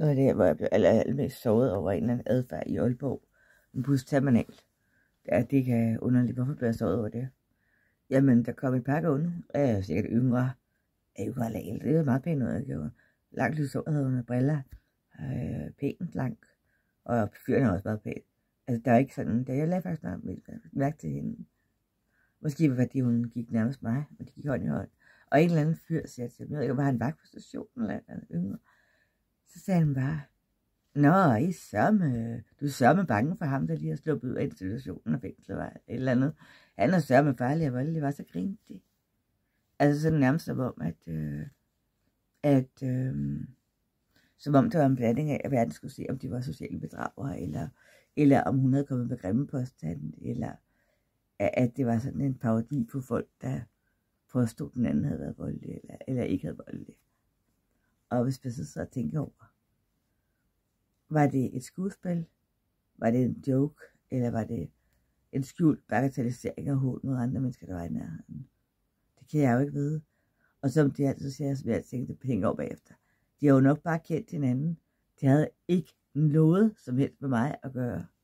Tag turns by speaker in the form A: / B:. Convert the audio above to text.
A: noget af det, hvor jeg blev allermest såret over en eller anden adfærd i Aalborg. En busterminal. Ja, det kan underligt. Hvorfor blev jeg såret over det? Jamen, der kom et par unge, sikkert yngre. Jeg var lale. Det var meget pænt noget, jeg gjorde. Langt lyst hår, havde hun briller. Pænt langt. Og fyren er også meget pænt. Altså, der er ikke sådan, jeg lagde faktisk mærke til hende. Måske fordi hun gik nærmest mig, men de gik hånd i hånd. Og en eller anden fyr sagde til mig, jeg ved ikke, var han vagt på stationen eller andet yngre. Så sagde han bare, nå, du er sørme bange for ham, der lige har sluppet ud af institutionen og fængslet var et eller andet. Han er sørme farlig og voldelig, var så grintig. Altså sådan nærmest som om, som om det var en blanding af, at verden skulle se, om de var sociale bedragere, eller om hun havde kommet med grimme påstande, eller at det var sådan en parodi på folk, der påstod, at den anden havde været voldelig, eller ikke havde voldelig. Og hvis man så tænker over, var det et skuespil, var det en joke, eller var det en skjult bagatellisering af hånd mod andre mennesker, der var i nærheden? Det kan jeg jo ikke vide. Og som de altid siger, så vil jeg tænke, det penge over bagefter. De har jo nok bare kendt hinanden. De havde ikke noget som helst med mig at gøre.